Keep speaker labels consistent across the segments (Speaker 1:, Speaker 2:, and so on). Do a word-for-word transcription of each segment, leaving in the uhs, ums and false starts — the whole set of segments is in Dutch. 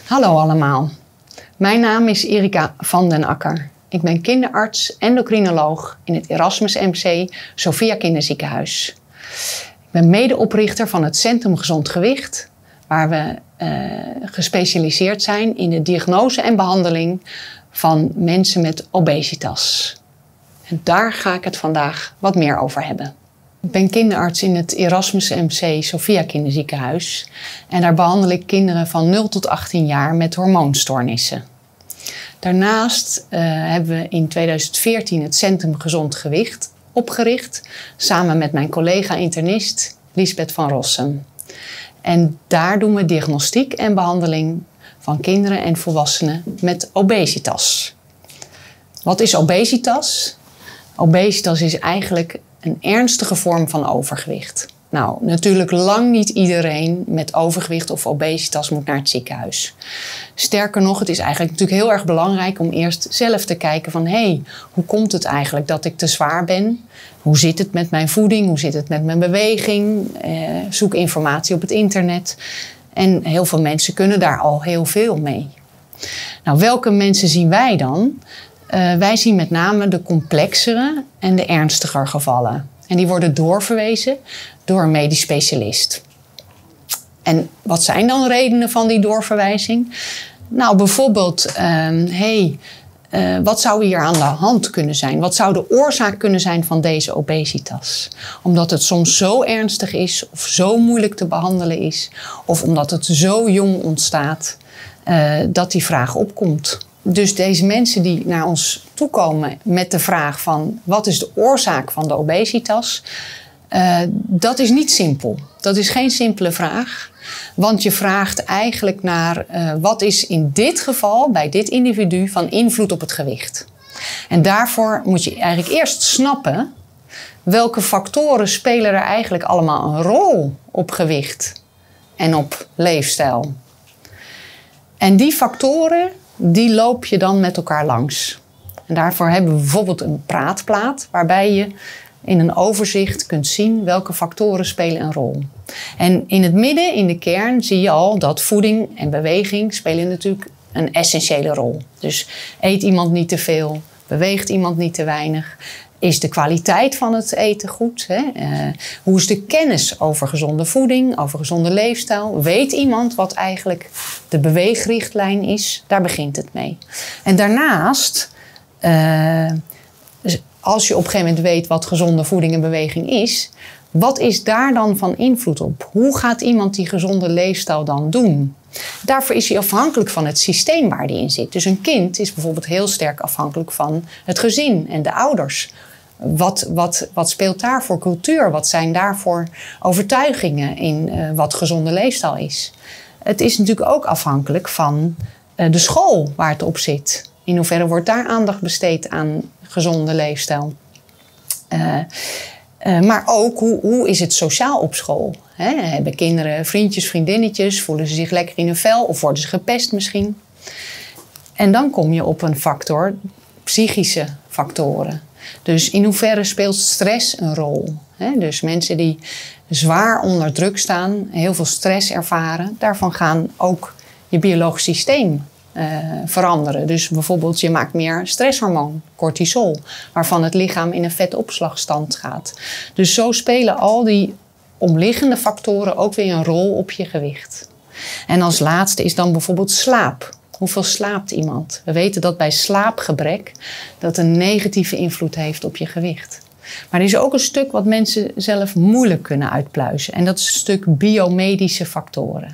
Speaker 1: Hallo allemaal, mijn naam is Erika van den Akker. Ik ben kinderarts, endocrinoloog in het Erasmus M C Sophia Kinderziekenhuis. Ik ben medeoprichter van het Centrum Gezond Gewicht, waar we uh, gespecialiseerd zijn in de diagnose en behandeling van mensen met obesitas. En daar ga ik het vandaag wat meer over hebben. Ik ben kinderarts in het Erasmus M C Sophia Kinderziekenhuis en daar behandel ik kinderen van nul tot achttien jaar met hormoonstoornissen. Daarnaast uh, hebben we in tweeduizend veertien het Centrum Gezond Gewicht opgericht, samen met mijn collega-internist Liesbeth van Rossum. En daar doen we diagnostiek en behandeling van kinderen en volwassenen met obesitas. Wat is obesitas? Obesitas is eigenlijk een ernstige vorm van overgewicht. Nou, natuurlijk lang niet iedereen met overgewicht of obesitas moet naar het ziekenhuis. Sterker nog, het is eigenlijk natuurlijk heel erg belangrijk om eerst zelf te kijken van... hé, hey, hoe komt het eigenlijk dat ik te zwaar ben? Hoe zit het met mijn voeding? Hoe zit het met mijn beweging? Eh, zoek informatie op het internet. En heel veel mensen kunnen daar al heel veel mee. Nou, welke mensen zien wij dan? Uh, wij zien met name de complexere en de ernstiger gevallen. En die worden doorverwezen door een medisch specialist. En wat zijn dan redenen van die doorverwijzing? Nou, bijvoorbeeld, uh, hey, uh, wat zou hier aan de hand kunnen zijn? Wat zou de oorzaak kunnen zijn van deze obesitas? Omdat het soms zo ernstig is of zo moeilijk te behandelen is, of omdat het zo jong ontstaat, uh, dat die vraag opkomt. Dus deze mensen die naar ons toekomen met de vraag van wat is de oorzaak van de obesitas, uh, dat is niet simpel. Dat is geen simpele vraag, want je vraagt eigenlijk naar uh, wat is in dit geval bij dit individu van invloed op het gewicht. En daarvoor moet je eigenlijk eerst snappen welke factoren spelen er eigenlijk allemaal een rol op gewicht en op leefstijl. En die factoren, die loop je dan met elkaar langs. En daarvoor hebben we bijvoorbeeld een praatplaat, waarbij je in een overzicht kunt zien welke factoren spelen een rol. En in het midden, in de kern, zie je al dat voeding en beweging spelen natuurlijk een essentiële rol. Dus eet iemand niet te veel, beweegt iemand niet te weinig. Is de kwaliteit van het eten goed? Hè? Uh, hoe is de kennis over gezonde voeding, over gezonde leefstijl? Weet iemand wat eigenlijk de beweegrichtlijn is? Daar begint het mee. En daarnaast, uh, als je op een gegeven moment weet wat gezonde voeding en beweging is, wat is daar dan van invloed op? Hoe gaat iemand die gezonde leefstijl dan doen? Daarvoor is hij afhankelijk van het systeem waar hij in zit. Dus een kind is bijvoorbeeld heel sterk afhankelijk van het gezin en de ouders. Wat, wat, wat speelt daar voor cultuur? Wat zijn daar voor overtuigingen in uh, wat gezonde leefstijl is? Het is natuurlijk ook afhankelijk van uh, de school waar het op zit. In hoeverre wordt daar aandacht besteed aan gezonde leefstijl? Uh, uh, maar ook, hoe, hoe is het sociaal op school? He, hebben kinderen vriendjes, vriendinnetjes? Voelen ze zich lekker in hun vel? Of worden ze gepest misschien? En dan kom je op een factor, psychische factoren. Dus in hoeverre speelt stress een rol? He, dus mensen die zwaar onder druk staan, heel veel stress ervaren, daarvan gaan ook je biologisch systeem uh, veranderen. Dus bijvoorbeeld je maakt meer stresshormoon, cortisol, waarvan het lichaam in een vetopslagstand gaat. Dus zo spelen al die omliggende factoren ook weer een rol op je gewicht. En als laatste is dan bijvoorbeeld slaap. Hoeveel slaapt iemand? We weten dat bij slaapgebrek dat een negatieve invloed heeft op je gewicht. Maar er is ook een stuk wat mensen zelf moeilijk kunnen uitpluizen. En dat is een stuk biomedische factoren.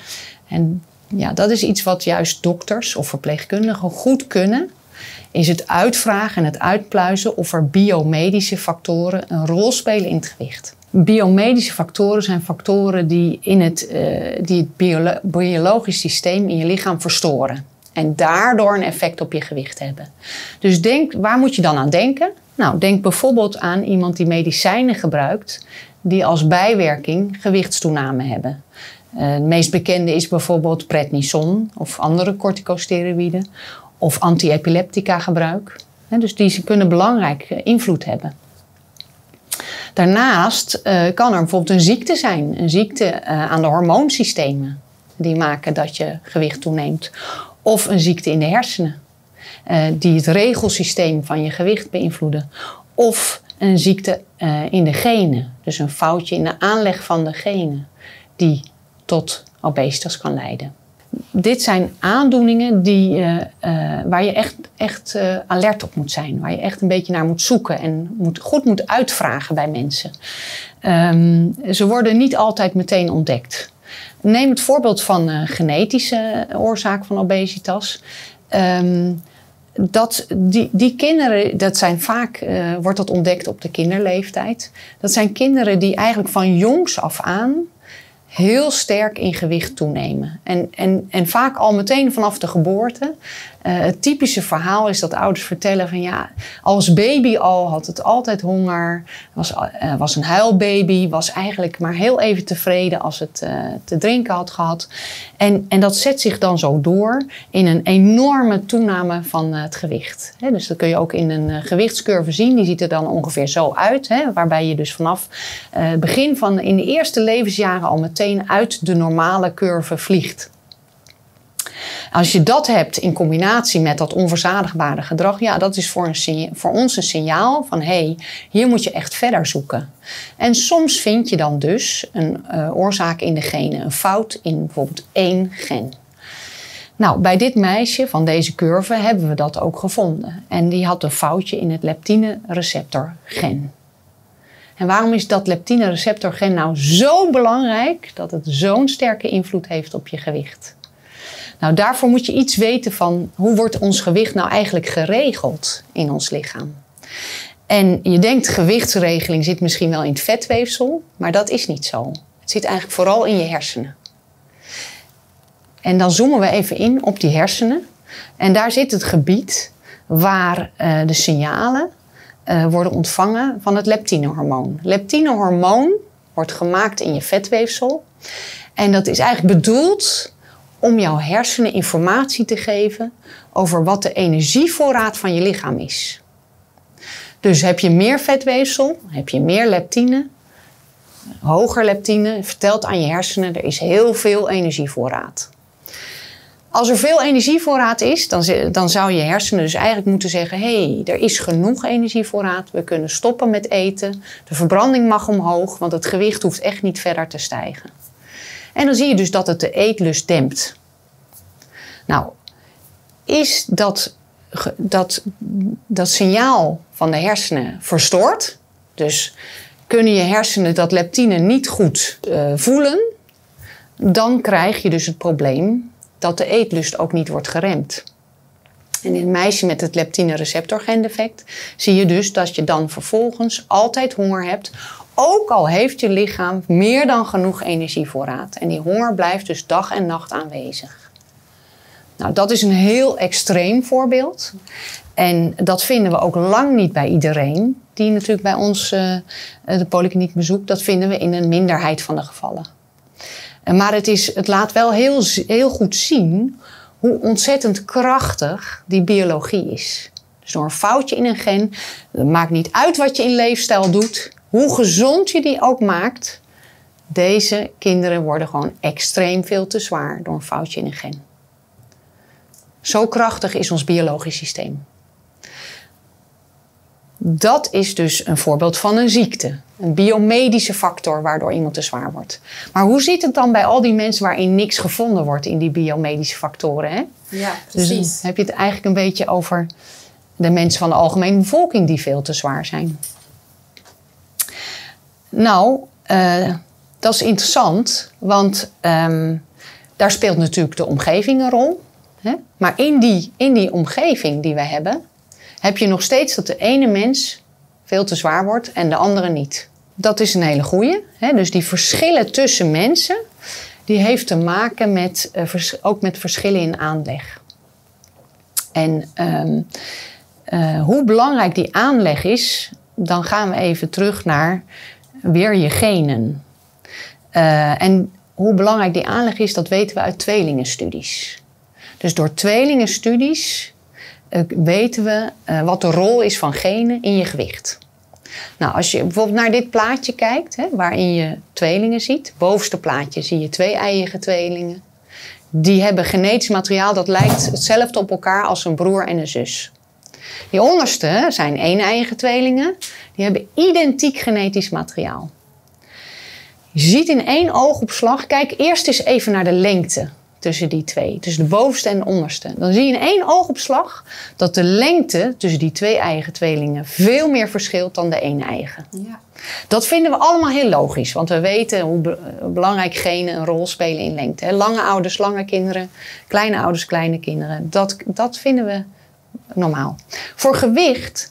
Speaker 1: En ja, dat is iets wat juist dokters of verpleegkundigen goed kunnen. Is het uitvragen en het uitpluizen of er biomedische factoren een rol spelen in het gewicht. Biomedische factoren zijn factoren die, in het, uh, die het biolo- biologisch systeem in je lichaam verstoren. En daardoor een effect op je gewicht hebben. Dus denk, waar moet je dan aan denken? Nou, denk bijvoorbeeld aan iemand die medicijnen gebruikt die als bijwerking gewichtstoename hebben. Uh, het meest bekende is bijvoorbeeld prednison of andere corticosteroïden of anti-epileptica gebruik. He, dus die kunnen belangrijk uh, invloed hebben. Daarnaast uh, kan er bijvoorbeeld een ziekte zijn, een ziekte uh, aan de hormoonsystemen. die maken dat je gewicht toeneemt. Of een ziekte in de hersenen uh, die het regelsysteem van je gewicht beïnvloeden. Of een ziekte uh, in de genen, dus een foutje in de aanleg van de genen die tot obesitas kan leiden. Dit zijn aandoeningen die, uh, uh, waar je echt, echt uh, alert op moet zijn. Waar je echt een beetje naar moet zoeken en moet, goed moet uitvragen bij mensen. Um, ze worden niet altijd meteen ontdekt. Neem het voorbeeld van uh, genetische oorzaak van obesitas. Um, dat die, die kinderen, dat zijn vaak, uh, wordt dat ontdekt op de kinderleeftijd. Dat zijn kinderen die eigenlijk van jongs af aan heel sterk in gewicht toenemen. En, en, en vaak al meteen vanaf de geboorte. Uh, het typische verhaal is dat ouders vertellen van ja, als baby al had het altijd honger, was, uh, was een huilbaby, was eigenlijk maar heel even tevreden als het uh, te drinken had gehad. En, en dat zet zich dan zo door in een enorme toename van uh, het gewicht. He, dus dat kun je ook in een uh, gewichtscurve zien. Die ziet er dan ongeveer zo uit. He, waarbij je dus vanaf het uh, begin van in de eerste levensjaren al meteen uit de normale curve vliegt. Als je dat hebt in combinatie met dat onverzadigbare gedrag, ja, dat is voor, een, voor ons een signaal van hé, hey, hier moet je echt verder zoeken. En soms vind je dan dus een uh, oorzaak in de genen, een fout in bijvoorbeeld één gen. Nou, bij dit meisje van deze curve hebben we dat ook gevonden. En die had een foutje in het leptine-receptor-gen. En waarom is dat leptine-receptor-gen nou zo belangrijk dat het zo'n sterke invloed heeft op je gewicht? Nou, daarvoor moet je iets weten van hoe wordt ons gewicht nou eigenlijk geregeld in ons lichaam. En je denkt gewichtsregeling zit misschien wel in het vetweefsel, maar dat is niet zo. Het zit eigenlijk vooral in je hersenen. En dan zoomen we even in op die hersenen. En daar zit het gebied waar uh, de signalen uh, worden ontvangen van het leptinehormoon. Leptinehormoon wordt gemaakt in je vetweefsel. En dat is eigenlijk bedoeld om jouw hersenen informatie te geven over wat de energievoorraad van je lichaam is. Dus heb je meer vetweefsel, heb je meer leptine, hoger leptine, vertelt aan je hersenen, er is heel veel energievoorraad. Als er veel energievoorraad is, dan, dan zou je hersenen dus eigenlijk moeten zeggen, hé, hey, er is genoeg energievoorraad, we kunnen stoppen met eten, de verbranding mag omhoog, want het gewicht hoeft echt niet verder te stijgen. En dan zie je dus dat het de eetlust dempt. Nou, is dat, dat, dat signaal van de hersenen verstoord? Dus kunnen je hersenen dat leptine niet goed uh, voelen? Dan krijg je dus het probleem dat de eetlust ook niet wordt geremd. En in een meisje met het leptine-receptor-gen defect zie je dus dat je dan vervolgens altijd honger hebt. Ook al heeft je lichaam meer dan genoeg energievoorraad. En die honger blijft dus dag en nacht aanwezig. Nou, dat is een heel extreem voorbeeld. En dat vinden we ook lang niet bij iedereen die natuurlijk bij ons uh, de polykliniek bezoekt. Dat vinden we in een minderheid van de gevallen. Maar het, is, het laat wel heel, heel goed zien hoe ontzettend krachtig die biologie is. Dus door een foutje in een gen, het maakt niet uit wat je in leefstijl doet, hoe gezond je die ook maakt, deze kinderen worden gewoon extreem veel te zwaar door een foutje in een gen. Zo krachtig is ons biologisch systeem. Dat is dus een voorbeeld van een ziekte. Een biomedische factor waardoor iemand te zwaar wordt. Maar hoe zit het dan bij al die mensen waarin niks gevonden wordt in die biomedische factoren? Hè?
Speaker 2: Ja, precies.
Speaker 1: Dus dan heb je het eigenlijk een beetje over de mensen van de algemene bevolking die veel te zwaar zijn. Nou, uh, dat is interessant, want um, daar speelt natuurlijk de omgeving een rol. Hè? Maar in die, in die omgeving die we hebben, heb je nog steeds dat de ene mens veel te zwaar wordt en de andere niet. Dat is een hele goeie. Hè? Dus die verschillen tussen mensen, die heeft te maken met, uh, vers- ook met verschillen in aanleg. En um, uh, hoe belangrijk die aanleg is, dan gaan we even terug naar weer je genen. Uh, en hoe belangrijk die aanleg is, dat weten we uit tweelingenstudies. Dus door tweelingenstudies uh, weten we uh, wat de rol is van genen in je gewicht. Nou, als je bijvoorbeeld naar dit plaatje kijkt, hè, waarin je tweelingen ziet. Bovenste plaatje zie je twee-eiige tweelingen. die hebben genetisch materiaal dat lijkt hetzelfde op elkaar als een broer en een zus. Die onderste zijn een-eigen tweelingen. Die hebben identiek genetisch materiaal. Je ziet in één oogopslag, kijk eerst eens even naar de lengte tussen die twee. Tussen de bovenste en de onderste. Dan zie je in één oogopslag dat de lengte tussen die twee eigen tweelingen veel meer verschilt dan de een-eigen. Ja. Dat vinden we allemaal heel logisch. Want we weten hoe be- belangrijk genen een rol spelen in lengte. Lange ouders, lange kinderen. Kleine ouders, kleine kinderen. Dat, dat vinden we normaal. Voor gewicht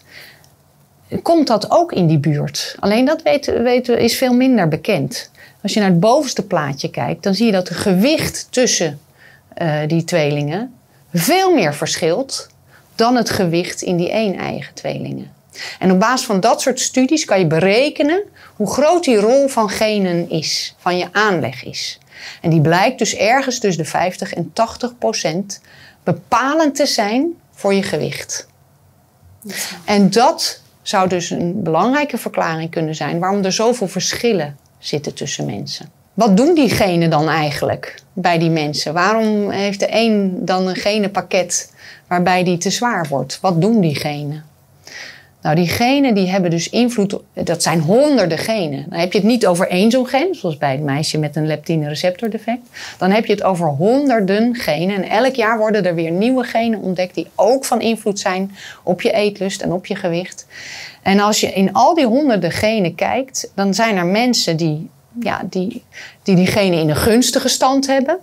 Speaker 1: komt dat ook in die buurt. Alleen dat weten, weten, is veel minder bekend. Als je naar het bovenste plaatje kijkt, dan zie je dat het gewicht tussen uh, die tweelingen veel meer verschilt dan het gewicht in die een-eigen tweelingen. En op basis van dat soort studies kan je berekenen hoe groot die rol van genen is, van je aanleg is. En die blijkt dus ergens tussen de vijftig en tachtig procent bepalend te zijn voor je gewicht. Ja. En dat zou dus een belangrijke verklaring kunnen zijn waarom er zoveel verschillen zitten tussen mensen. Wat doen die genen dan eigenlijk bij die mensen? Waarom heeft de een dan een genenpakket waarbij die te zwaar wordt? Wat doen die genen? Nou, die genen die hebben dus invloed, dat zijn honderden genen. Dan heb je het niet over één zo'n gen, zoals bij het meisje met een leptine receptordefect. Dan heb je het over honderden genen. En elk jaar worden er weer nieuwe genen ontdekt die ook van invloed zijn op je eetlust en op je gewicht. En als je in al die honderden genen kijkt, dan zijn er mensen die ja, die, die die genen in een gunstige stand hebben.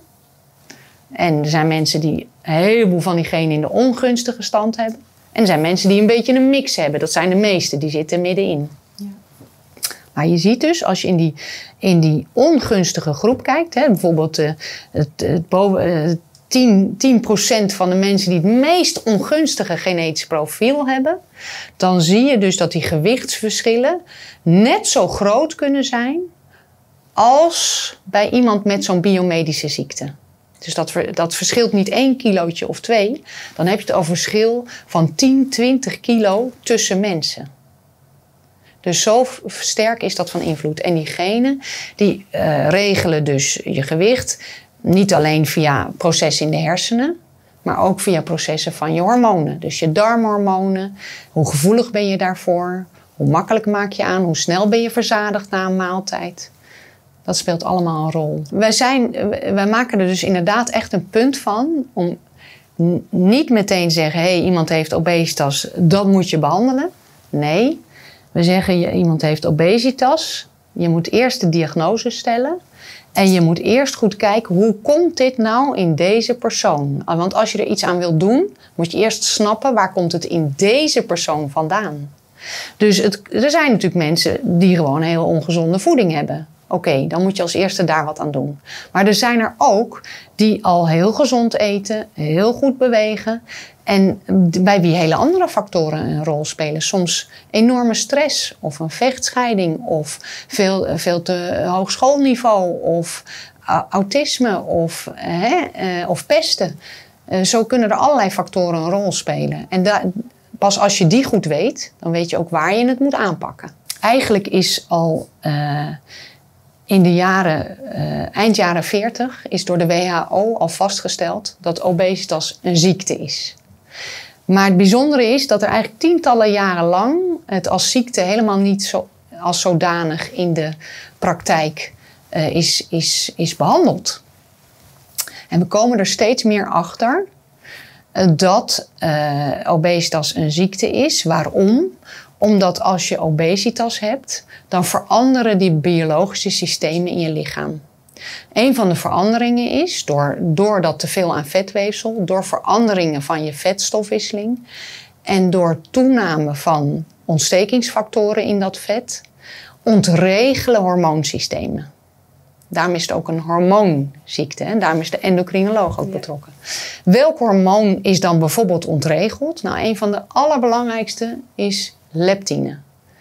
Speaker 1: En er zijn mensen die een heleboel van die genen in de ongunstige stand hebben. En er zijn mensen die een beetje een mix hebben. Dat zijn de meeste, die zitten middenin. Ja. Maar je ziet dus, als je in die, in die ongunstige groep kijkt, hè, bijvoorbeeld uh, het, het boven, uh, tien procent van de mensen die het meest ongunstige genetisch profiel hebben, dan zie je dus dat die gewichtsverschillen net zo groot kunnen zijn als bij iemand met zo'n biomedische ziekte. Dus dat, dat verschilt niet één kilootje of twee. Dan heb je het over verschil van tien, twintig kilo tussen mensen. Dus zo sterk is dat van invloed. En die genen die uh, regelen dus je gewicht. Niet alleen via processen in de hersenen, maar ook via processen van je hormonen. Dus je darmhormonen. Hoe gevoelig ben je daarvoor? Hoe makkelijk maak je aan? Hoe snel ben je verzadigd na een maaltijd? Dat speelt allemaal een rol. Wij, zijn, wij maken er dus inderdaad echt een punt van om n- niet meteen zeggen, hé, hey, iemand heeft obesitas, dat moet je behandelen. Nee, we zeggen, je, iemand heeft obesitas. Je moet eerst de diagnose stellen. En je moet eerst goed kijken, hoe komt dit nou in deze persoon? Want als je er iets aan wilt doen, moet je eerst snappen, waar komt het in deze persoon vandaan? Dus het, er zijn natuurlijk mensen die gewoon heel ongezonde voeding hebben. Oké, okay, dan moet je als eerste daar wat aan doen. Maar er zijn er ook die al heel gezond eten, heel goed bewegen. En bij wie hele andere factoren een rol spelen. Soms enorme stress of een vechtscheiding of veel, veel te hoog schoolniveau of autisme of, hè, of pesten. Zo kunnen er allerlei factoren een rol spelen. En da- pas als je die goed weet, dan weet je ook waar je het moet aanpakken. Eigenlijk is al Uh, In de jaren, uh, eind jaren veertig is door de W H O al vastgesteld dat obesitas een ziekte is. Maar het bijzondere is dat er eigenlijk tientallen jaren lang het als ziekte helemaal niet zo, als zodanig in de praktijk uh, is, is, is behandeld. En we komen er steeds meer achter uh, dat uh, obesitas een ziekte is. Waarom? Omdat als je obesitas hebt, dan veranderen die biologische systemen in je lichaam. Een van de veranderingen is, door, door dat teveel aan vetweefsel, door veranderingen van je vetstofwisseling en door toename van ontstekingsfactoren in dat vet, ontregelen hormoonsystemen. Daarom is het ook een hormoonziekte. En daarom is de endocrinoloog ook betrokken. Ja. Welk hormoon is dan bijvoorbeeld ontregeld? Nou, een van de allerbelangrijkste is leptine.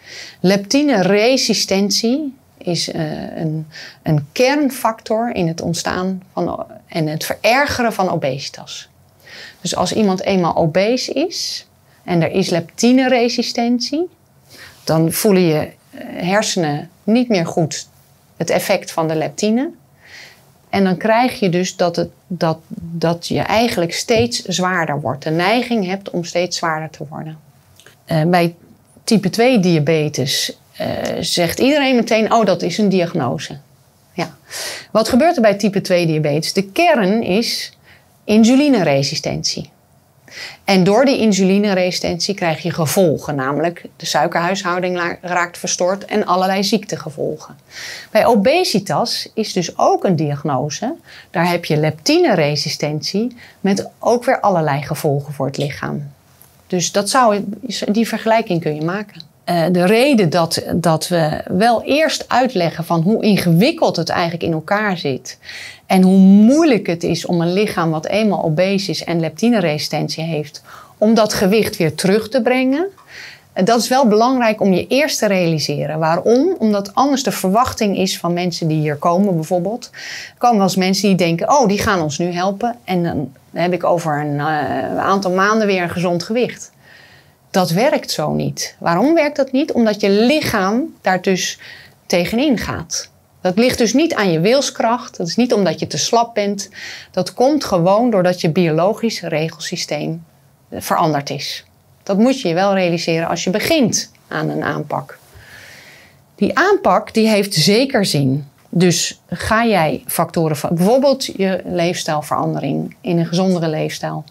Speaker 1: Leptine-resistentie is uh, een, een kernfactor in het ontstaan van, en het verergeren van obesitas. Dus als iemand eenmaal obese is en er is leptine-resistentie, dan voelen je hersenen niet meer goed het effect van de leptine. En dan krijg je dus dat het, dat, dat je eigenlijk steeds zwaarder wordt. De neiging hebt om steeds zwaarder te worden. Uh, bij type twee diabetes uh, zegt iedereen meteen, oh, dat is een diagnose. Ja. Wat gebeurt er bij type twee diabetes? De kern is insulineresistentie. En door die insulineresistentie krijg je gevolgen, namelijk de suikerhuishouding raakt verstoord en allerlei ziektegevolgen. Bij obesitas is dus ook een diagnose. Daar heb je leptineresistentie met ook weer allerlei gevolgen voor het lichaam. Dus dat zou, die vergelijking kun je maken. Uh, de reden dat, dat we wel eerst uitleggen van hoe ingewikkeld het eigenlijk in elkaar zit en hoe moeilijk het is om een lichaam wat eenmaal obese is en leptineresistentie heeft, om dat gewicht weer terug te brengen. Uh, dat is wel belangrijk om je eerst te realiseren. Waarom? Omdat anders de verwachting is van mensen die hier komen bijvoorbeeld. Er komen wel eens mensen die denken, oh, die gaan ons nu helpen en dan heb ik over een uh, aantal maanden weer een gezond gewicht. Dat werkt zo niet. Waarom werkt dat niet? Omdat je lichaam daar dus tegenin gaat. Dat ligt dus niet aan je wilskracht. Dat is niet omdat je te slap bent. Dat komt gewoon doordat je biologisch regelsysteem veranderd is. Dat moet je je wel realiseren als je begint aan een aanpak. Die aanpak die heeft zeker zin. Dus ga jij factoren van bijvoorbeeld je leefstijlverandering in een gezondere leefstijl.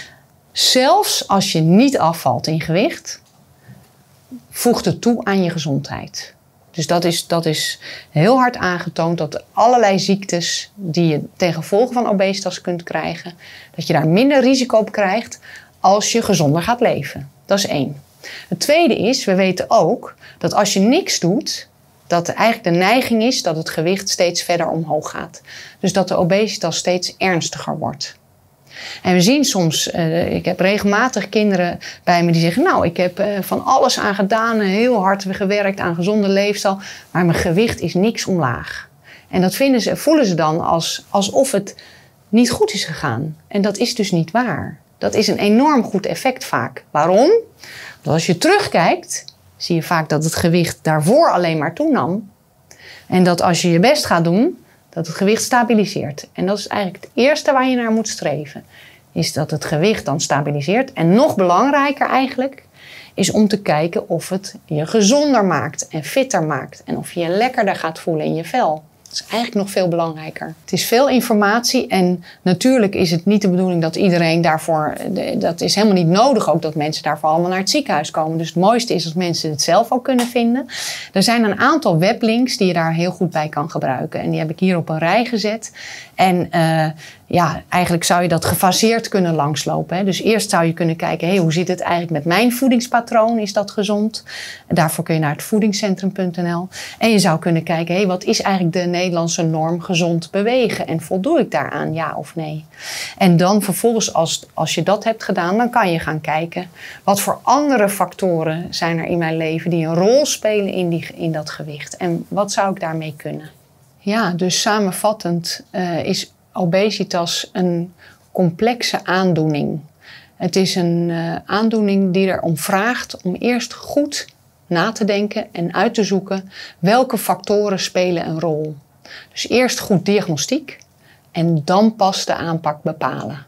Speaker 1: Zelfs als je niet afvalt in gewicht, voegt het toe aan je gezondheid. Dus dat is, dat is heel hard aangetoond dat allerlei ziektes die je ten gevolge van obesitas kunt krijgen, dat je daar minder risico op krijgt als je gezonder gaat leven. Dat is één. Het tweede is, we weten ook dat als je niks doet, dat eigenlijk de neiging is dat het gewicht steeds verder omhoog gaat. Dus dat de obesitas steeds ernstiger wordt. En we zien soms, uh, ik heb regelmatig kinderen bij me die zeggen, nou, ik heb uh, van alles aan gedaan, heel hard gewerkt aan gezonde leefstijl, maar mijn gewicht is niks omlaag. En dat vinden ze, voelen ze dan als, alsof het niet goed is gegaan. En dat is dus niet waar. Dat is een enorm goed effect vaak. Waarom? Want als je terugkijkt, zie je vaak dat het gewicht daarvoor alleen maar toenam. En dat als je je best gaat doen, dat het gewicht stabiliseert. En dat is eigenlijk het eerste waar je naar moet streven. Is dat het gewicht dan stabiliseert. En nog belangrijker eigenlijk is om te kijken of het je gezonder maakt en fitter maakt. En of je je lekkerder gaat voelen in je vel. Dat is eigenlijk nog veel belangrijker. Het is veel informatie en natuurlijk is het niet de bedoeling dat iedereen daarvoor... Dat is helemaal niet nodig ook dat mensen daarvoor allemaal naar het ziekenhuis komen. Dus het mooiste is dat mensen het zelf ook kunnen vinden. Er zijn een aantal weblinks die je daar heel goed bij kan gebruiken. En die heb ik hier op een rij gezet. En uh, ja, eigenlijk zou je dat gefaseerd kunnen langslopen. Hè. Dus eerst zou je kunnen kijken, hey, hoe zit het eigenlijk met mijn voedingspatroon? Is dat gezond? En daarvoor kun je naar het voedingscentrum punt n l. En je zou kunnen kijken, hey, wat is eigenlijk de Nederlandse norm gezond bewegen? En voldoe ik daaraan, ja of nee? En dan vervolgens, als, als je dat hebt gedaan, dan kan je gaan kijken, wat voor andere factoren zijn er in mijn leven die een rol spelen in, die, in dat gewicht? En wat zou ik daarmee kunnen? Ja, dus samenvattend uh, is obesitas een complexe aandoening. Het is een uh, aandoening die erom vraagt om eerst goed na te denken en uit te zoeken welke factoren spelen een rol. Dus eerst goed diagnostiek en dan pas de aanpak bepalen.